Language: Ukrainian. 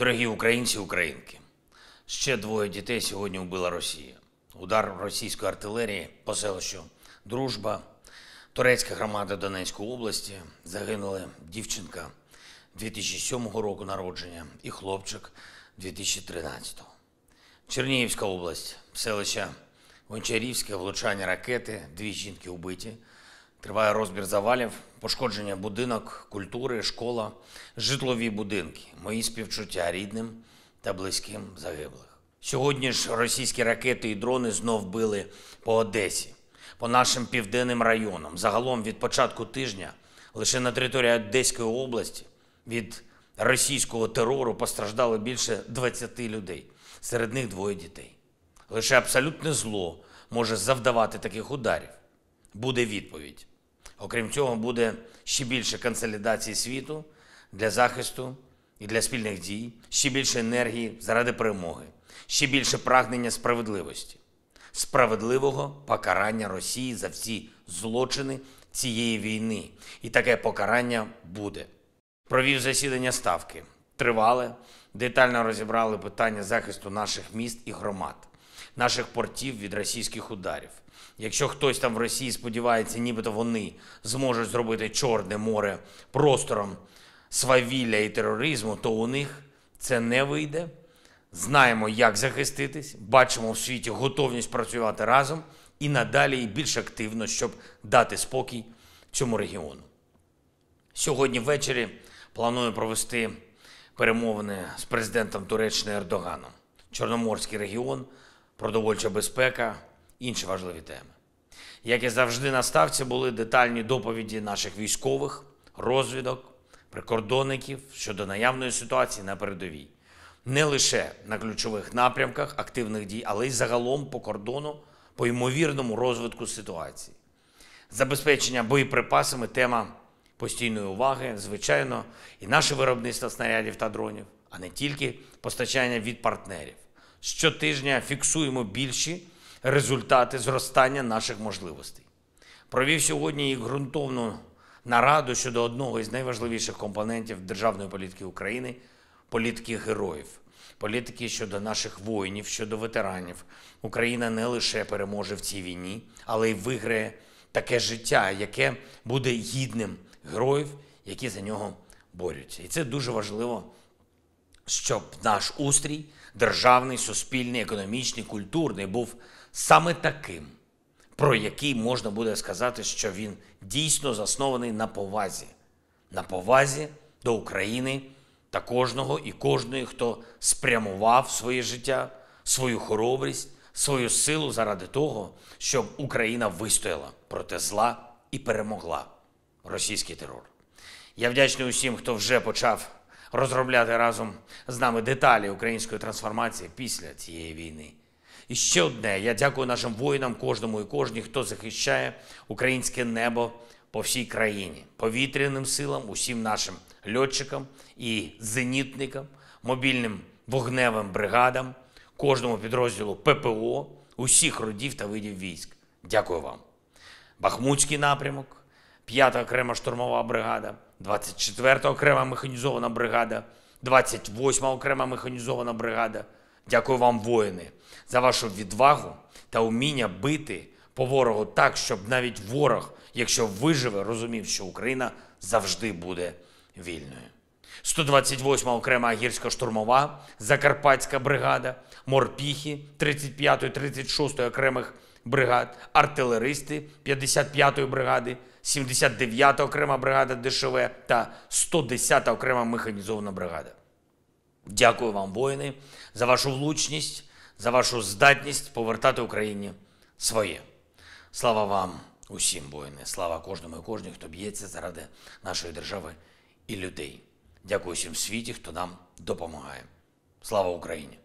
Дорогі українці і українки, ще 2 дітей сьогодні вбила Росія. Удар російської артилерії по селищу Дружба, турецька громада Донецької області. Загинули дівчинка 2007 року народження і хлопчик 2013. Чернігівська область, селище Гончарівське, влучання ракети, 2 жінки вбиті. Триває розбір завалів, пошкодження будинок культури, школа, житлові будинки. Мої співчуття рідним та близьким загиблих. Сьогодні ж російські ракети і дрони знов били по Одесі, по нашим південним районам. Загалом від початку тижня лише на території Одеської області від російського терору постраждало більше 20 людей. Серед них 2 дітей. Лише абсолютне зло може завдавати таких ударів. Буде відповідь. Окрім цього, буде ще більше консолідації світу для захисту і для спільних дій, ще більше енергії заради перемоги, ще більше прагнення справедливості, справедливого покарання Росії за всі злочини цієї війни. І таке покарання буде. Провів засідання Ставки. Тривале, детально розібрали питання захисту наших міст і громад, наших портів від російських ударів. Якщо хтось там в Росії сподівається, нібито вони зможуть зробити Чорне море простором свавілля і тероризму, то у них це не вийде. Знаємо, як захиститись, бачимо в світі готовність працювати разом і надалі і більш активно, щоб дати спокій цьому регіону. Сьогодні ввечері планую провести перемовини з президентом Туреччини Ердоганом. Чорноморський регіон, продовольча безпека, інші важливі теми. Як і завжди на Ставці були детальні доповіді наших військових, розвідок, прикордонників щодо наявної ситуації на передовій. Не лише на ключових напрямках активних дій, але й загалом по кордону, по ймовірному розвитку ситуації. Забезпечення боєприпасами – тема постійної уваги, звичайно, і наше виробництво снарядів та дронів, а не тільки постачання від партнерів. Щотижня фіксуємо більші результати зростання наших можливостей. Провів сьогодні і ґрунтовну нараду щодо одного із найважливіших компонентів державної політики України – політики героїв. Політики щодо наших воїнів, щодо ветеранів. Україна не лише переможе в цій війні, але й виграє таке життя, яке буде гідним героїв, які за нього борються. І це дуже важливо, щоб наш устрій державний, суспільний, економічний, культурний був саме таким, про який можна буде сказати, що він дійсно заснований на повазі. На повазі до України та кожного і кожної, хто спрямував своє життя, свою хоробрість, свою силу заради того, щоб Україна вистояла проти зла і перемогла російський терор. Я вдячний усім, хто вже почав розробляти разом з нами деталі української трансформації після цієї війни. І ще одне, я дякую нашим воїнам, кожному і кожній, хто захищає українське небо по всій країні, повітряним силам, усім нашим льотчикам і зенітникам, мобільним вогневим бригадам, кожному підрозділу ППО, усіх родів та видів військ. Дякую вам. Бахмутський напрямок, 5-та окрема штурмова бригада, 24-та окрема механізована бригада, 28-та окрема механізована бригада. Дякую вам, воїни, за вашу відвагу та вміння бити по ворогу так, щоб навіть ворог, якщо виживе, розумів, що Україна завжди буде вільною. 128-та окрема гірсько-штурмова, Закарпатська бригада, морпіхи 35-ї, 36-ї окремих бригад, артилеристи 55-ї бригади, 79-та окрема бригада ДШВ та 110-та окрема механізована бригада. Дякую вам, воїни, за вашу влучність, за вашу здатність повертати Україні своє. Слава вам усім, воїни, слава кожному і кожній, хто б'ється заради нашої держави і людей. Дякую всім в світі, хто нам допомагає. Слава Україні!